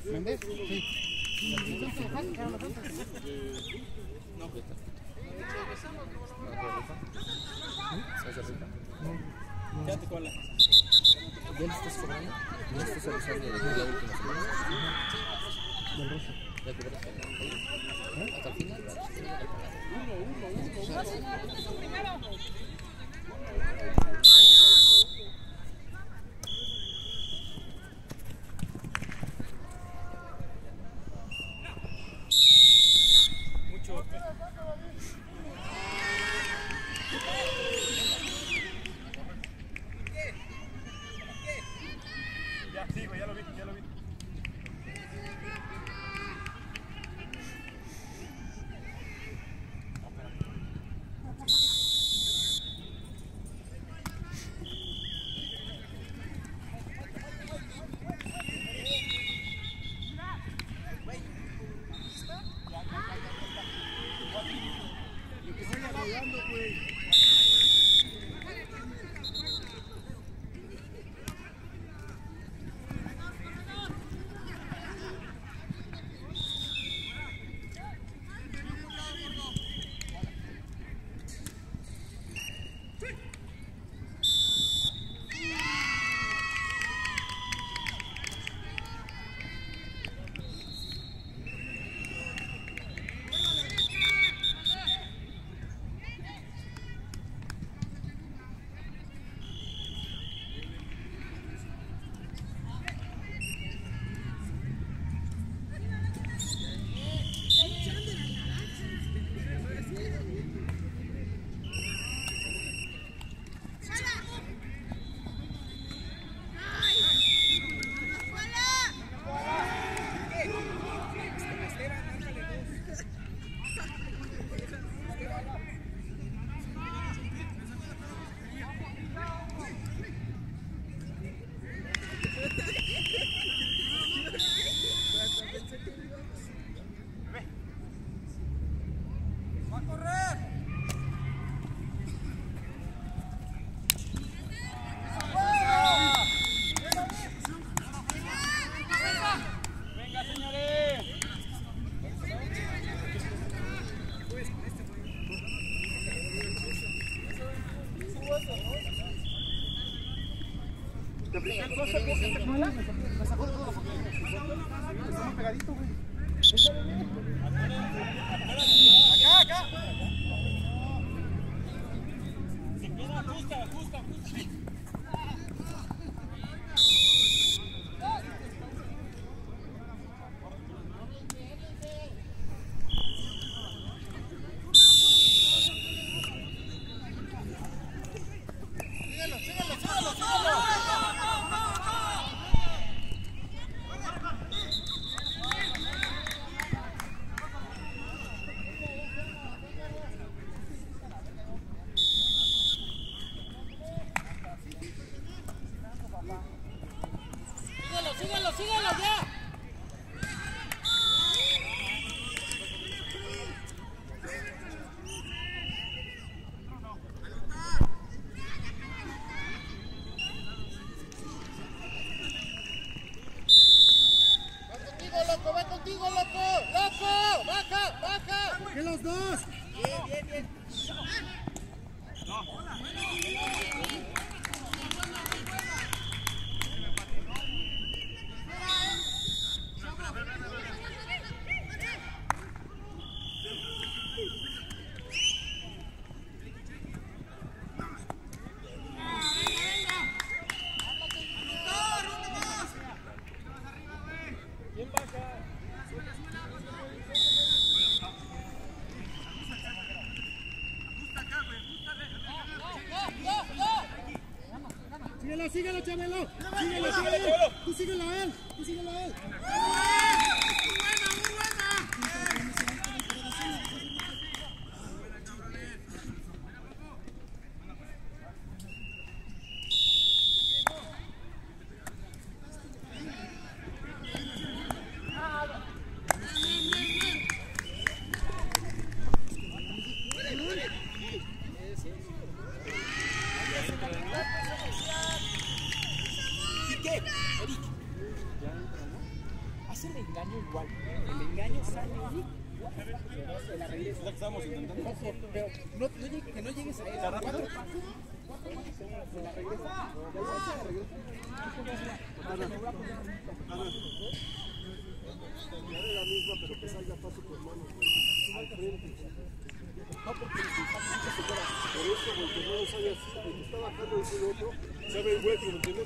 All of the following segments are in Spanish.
¿Méndez? Sí. Quédate con la. ¿Ya le estás cobrando? ¿Ya estás avisando de la última semana? Del rojo. ¿Ya cobraste? ¿Hasta el final? Mucho. Ya, sí, güey, ya lo vi, ya lo vi. Me sacó todo porque estamos pegaditos, güey. Acá. Se queda justa. Síguelo ya. Va contigo, loco, baja. ¿Por qué los dos? Bien. Síguelo, Chabelo. Tú síguelo a él. Muy buena. Hacerle engaño igual. El engaño sale ahí. Se la regresa. Es la que estábamos intentando. Ojo, pero que no llegues a él. 4 pasos. Se la regresa. La misma, pero que salga paso por mano. Al frente. No, porque si se fuera. Por eso, porque no sale así. El que está bajando y el otro, se ve el hueco, ¿me entiendes?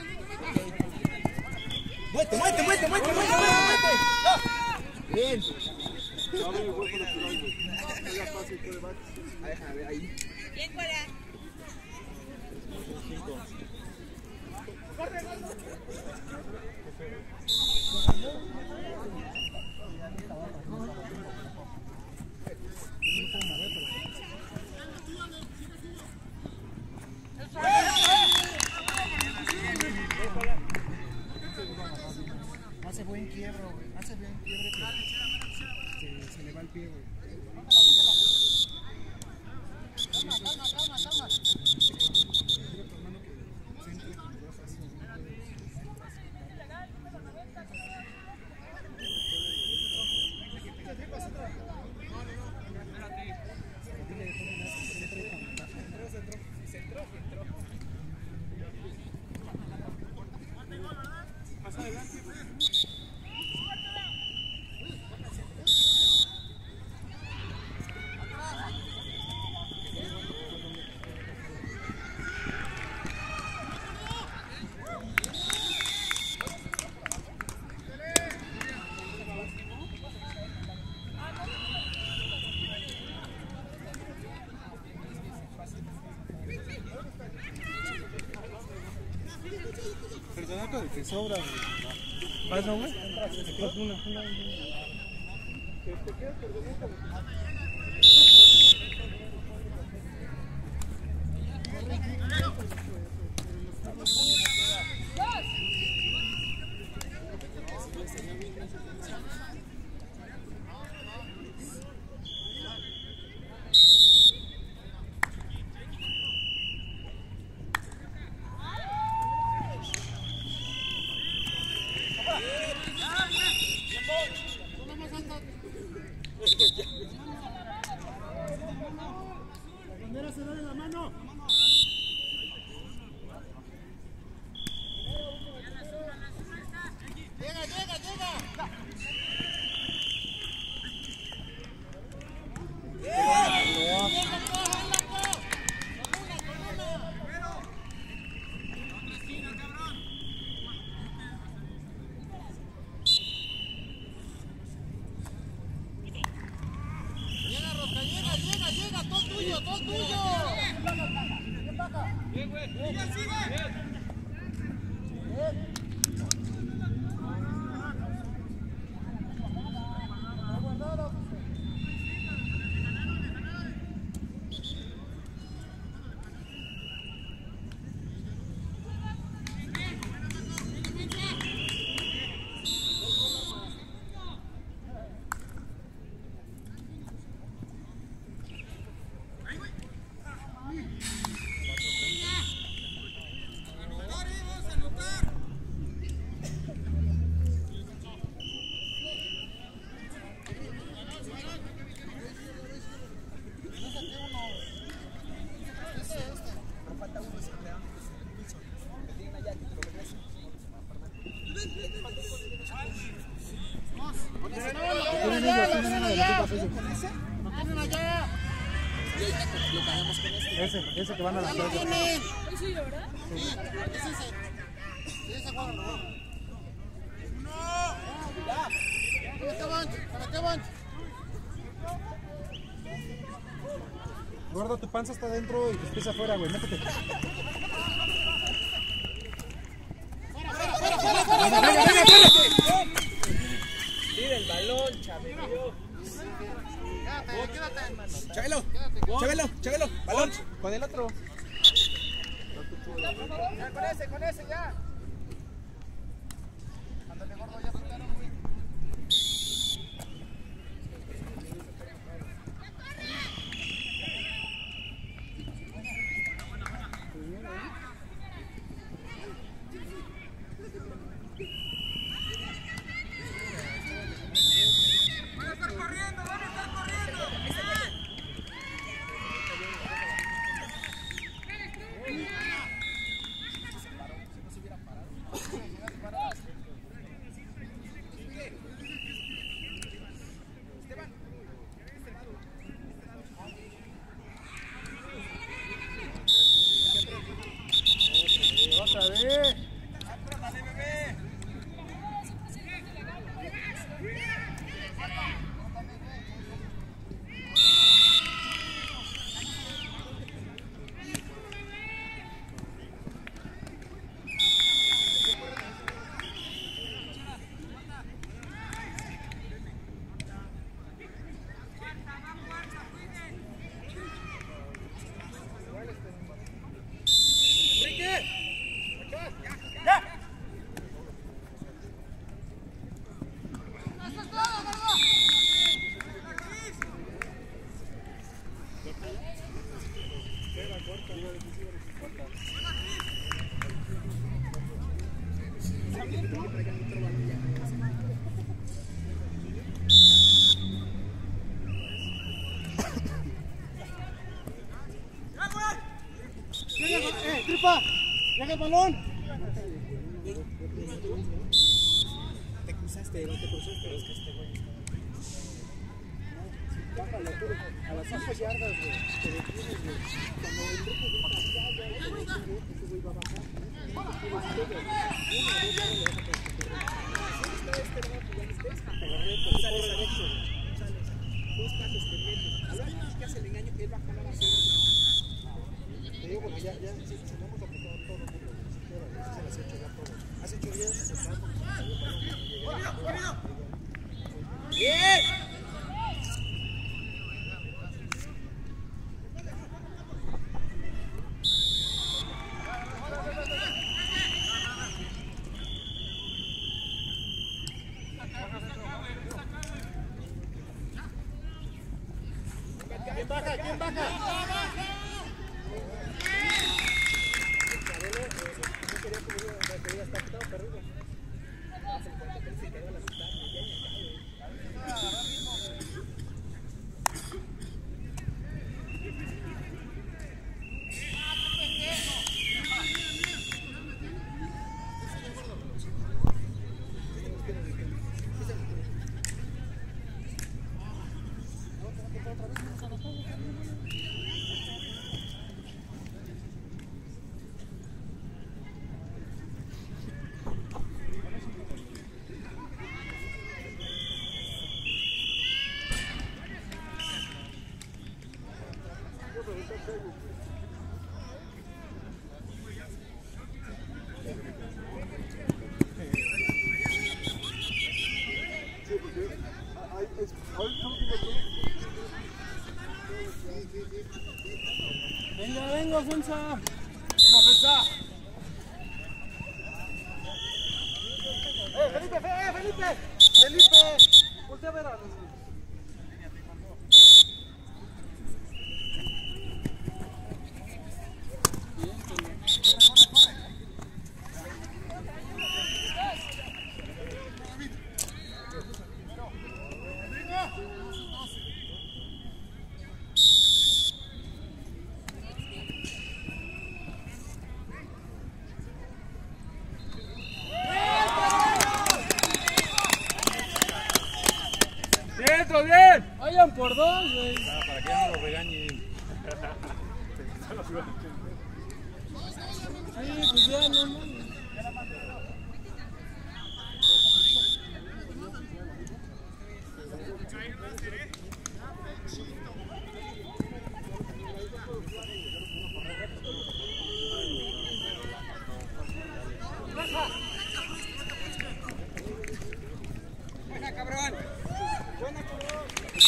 ¡Muévete! Bien. Se abre el hueco natural, güey. Salga paso y puede bajar. A ver, ahí. Bien, fuera. Hace buen quiebro, güey. Hace buen quiebre, pero se le va el pie, güey. Personal con el que sobra, güey. ¿Pasa, güey? Una. Que te quedas perdonando. La bandera se da de la mano. Llega. Llega, todo tuyo. Bien, güey. Sigue. Ese que van a la playa. ¿Es suyo, verdad? Sí, ese juega mejor. ¿Para qué van? Gordo, tu panza está dentro y tus pies afuera, güey. Métete. Tira el balón, Chabelo. Quédate. Chabelo. Balón. Con el otro. Ya, con ese, ya. Ándale, gordo, ya soltaron, güey. Otra vez. Dale, bebé. ¡Tripa! ¡Llega el balón! Te cruzaste, no te cruzaste, pero es que este güey. Bájale, tú, a las 5 yardas, güey. Te detienes, güey. Cuando el grupo ya, ese güey va a bajar. Dos pasos te metes. A lo menos que hace el engaño que él va a jalar a su. Te digo porque ya se lo hemos aplicado todo el mundo. Se las he hecho ya todo. Hace 8 días se está. ¡Bien! ¿Quién baja? ¿Quién baja? Yo quería que hubiera estado perdido. Venga, venga, ofensa. Venga, ofensa. Felipe! ¡Felipe! Voltea a ver a los... ¡Dentro, bien! Vayan por dos, güey. Para que ya no lo regañen. Sí, pues ya, no mames. Buena, cabrón. Buena, cabrón.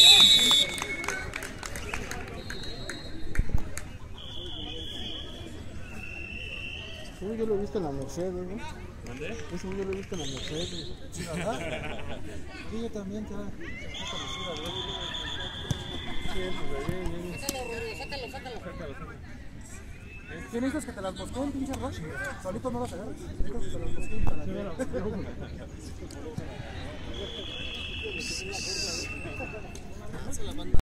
Yo lo he visto en la Merced, ¿no? ¿Dónde? Eso yo lo he visto en la Merced. Sí, ¿verdad? Sí, yo también, te va a Sácalo. ¿Qué necesitas que te las mosqueen, pinche Rush? Solito no las agarras. Necesitas que te las mosqueen para que...